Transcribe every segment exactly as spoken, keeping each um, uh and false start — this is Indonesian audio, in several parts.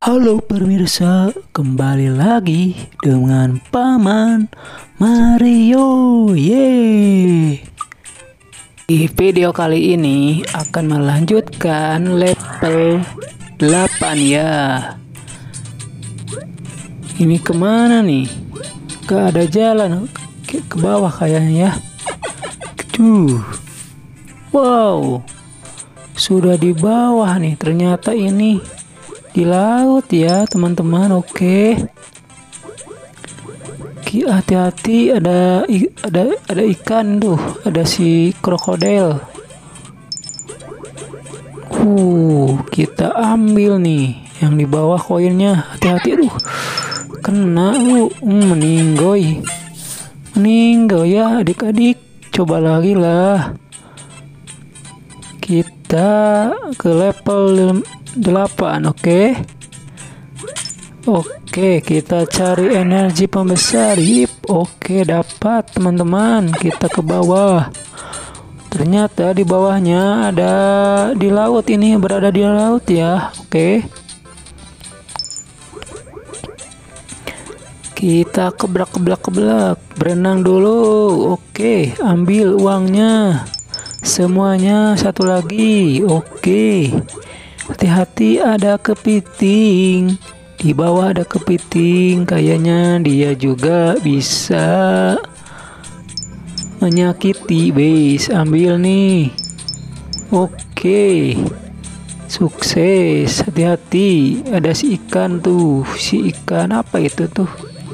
Halo pemirsa, kembali lagi dengan Paman Mario. Yeay. Di video kali ini akan melanjutkan level delapan ya. Ini kemana nih? Gak ada jalan ke, ke bawah kayaknya ya. Tuh. Wow. Sudah di bawah nih, ternyata ini di laut ya teman-teman. Oke, hati-hati, ada ada ada ikan tuh, ada si krokodil. Uh, kita ambil nih yang di bawah koinnya. Hati-hati, aduh, kena lu. Hmm, meninggoy, meninggoy ya adik-adik. Coba lagi lah. Kita ke level delapan. Oke, oke, kita cari energi pembesar. Yip, oke, dapat teman-teman. Kita ke bawah. Ternyata di bawahnya ada di laut, ini berada di laut ya. Oke, kita keblak-keblak-keblak, berenang dulu. Oke, ambil uangnya semuanya. Satu lagi. Oke, hati-hati, ada kepiting. Di bawah ada kepiting. Kayaknya dia juga bisa menyakiti. Base, ambil nih. Oke, sukses. Hati-hati, ada si ikan tuh. Si ikan apa itu tuh?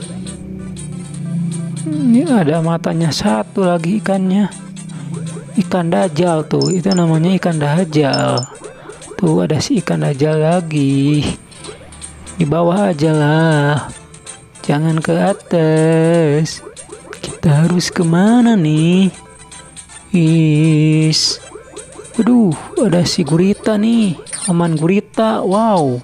Ini ada matanya satu lagi ikannya. Ikan dajal tuh. Itu namanya ikan dajal. Tuh ada si ikan dajal lagi. Di bawah aja lah, jangan ke atas. Kita harus kemana nih? Is, aduh, ada si gurita nih. Aman gurita. Wow.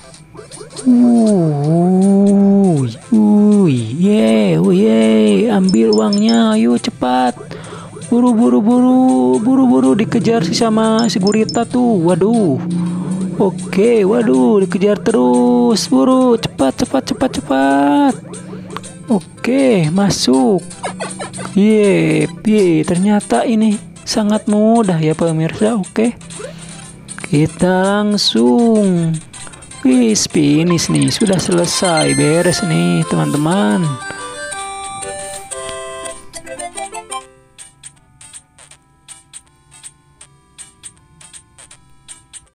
Uh, uh, yeah, yeah. Ambil uangnya, ayo cepat. Buru buru buru buru buru dikejar sih sama si gurita tuh. Waduh. Oke, waduh, dikejar terus. Buru, cepat cepat cepat cepat. Oke, masuk. Yep, ye, ternyata ini sangat mudah ya pemirsa. Oke, kita langsung wis finish nih. Sudah selesai, beres nih teman-teman.